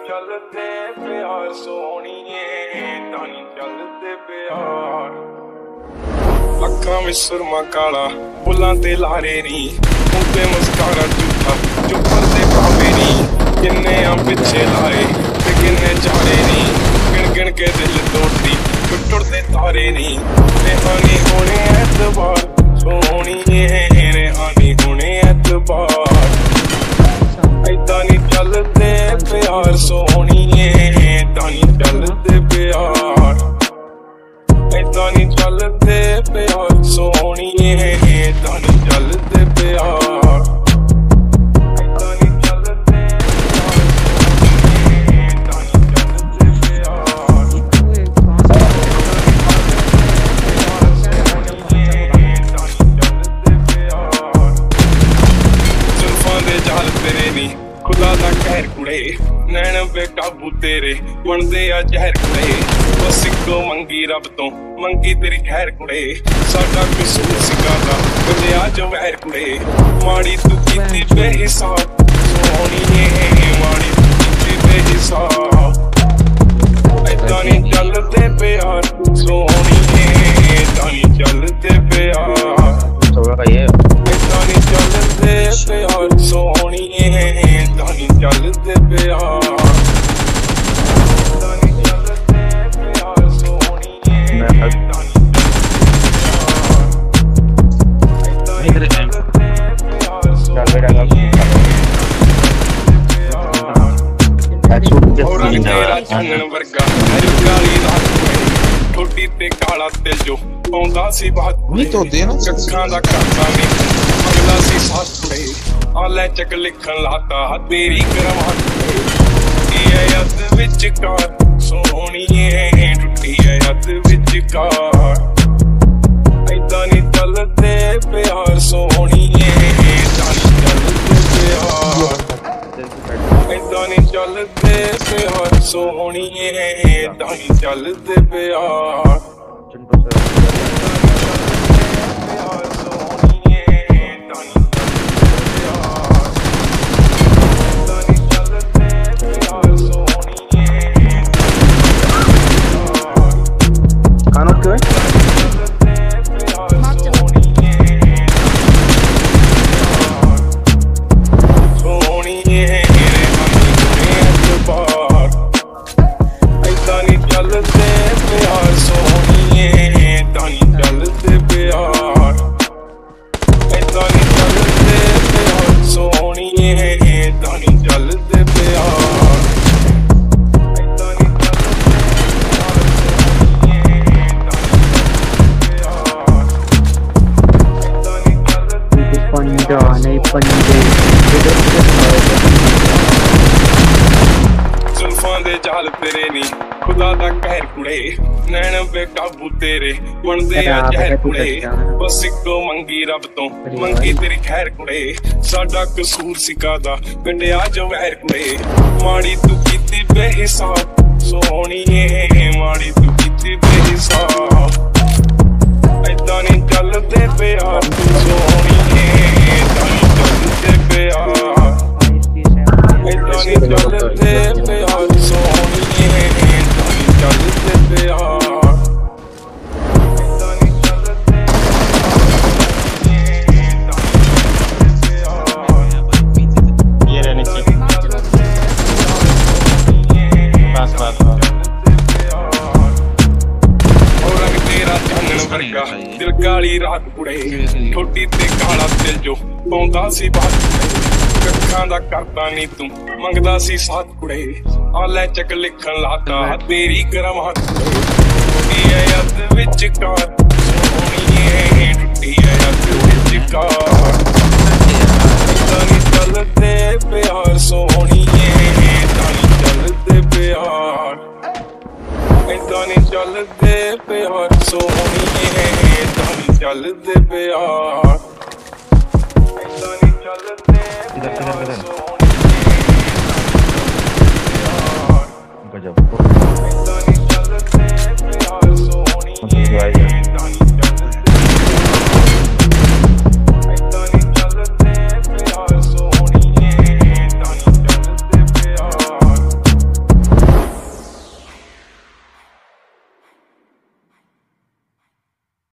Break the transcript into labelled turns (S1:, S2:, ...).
S1: चलते प्यार सोहणीए तानी चलते प्यार अखां विच सुरमा काला बुलां ते लारे नी मुंह ते मस्कारा झूठा चुप्पन ते पावे नी किन्ने आ पिछे लाए ते किन्ने चारे नी गिण गिण के दिल तोड़दी टुटदे तारे नी रेहानी होने एतबार सोहणीए रेहानी होने एतबार ऐदां नी चलदे प्यार सोहणीए तानी चलदे प्यार ऐदां नी चलदे प्यार सोहणीए तानी चलदे प्यार ऐदां नी चलदे खुदा दा कहर कुड़े नैन बेकाबू तेरे बनदे आ जहर कुड़े बस इको मंगी रब तो मंगी तेरी खैर कुड़े साडा कसूर सिकादा बंदे आ जो वैर कुड़े माड़ी तू कीती बेहिसाब सोहणीए माड़ी तू कीती बेहिसाब ऐदां नी चलदे प्यार सोहणीए ऐदां नी चलदे प्यार ऐदां नी चलदे प्यार सोहणीए ऐदां नी चलदे प्यार ऐदां नी चलदे प्यार सोहणीए ऐदां नी चलदे प्यार चानण वर्गा काली रात ठोडी ते काला तिल जो पाउंदा सी बात अखां दा कासा नी मंगदा सी साथ कुड़े आले चक लिखण लाता तेरी करवाट टुटी है अद विचकार सोहणीए टुटी है अद विचकार ऐदां नी चलदे प्यार सोहणीए ऐदां नी चलदे प्यार ऐदां नी चलदे प्यार सोहणीए ऐदां नी चलदे प्यार खुदा दा कहर कुड़े नैन बेकाबू तेरे बनदे आ जहर कुड़े बस इको मंगी रब तो मंगी तेरी खैर कुड़े साडा कसूर सिकादा गंढिया जो वैर कुड़े माड़ी तू कीती बेहिसाब सोहणीए माड़ी तू कीती बेहिसाब ऐदां नी चलदे प्यार सोहणीए ऐदां नी चलदे प्यार ऐदां नी चलदे प्यार सोहणीए ऐदां नी चलदे प्यार ऐदां नी चलदे
S2: ये रहने चाहिए बस बस
S1: वर्गा दिल काली रात कुड़े ठोडी ते काला तिल जो पाउंदा सी बात अखां दा करदा नी तू मंगदा सी साथ कुड़े आले चक लिखण लाता तेरी करवाट टुटी है अद विचकार सोहणीए टुटी है अद विचकार ऐदां नी चलदे प्यार सोहणीए ऐदां नी चलदे प्यार ऐदां नी चलदे प्यार सोहणीए ऐदां नी चलदे प्यार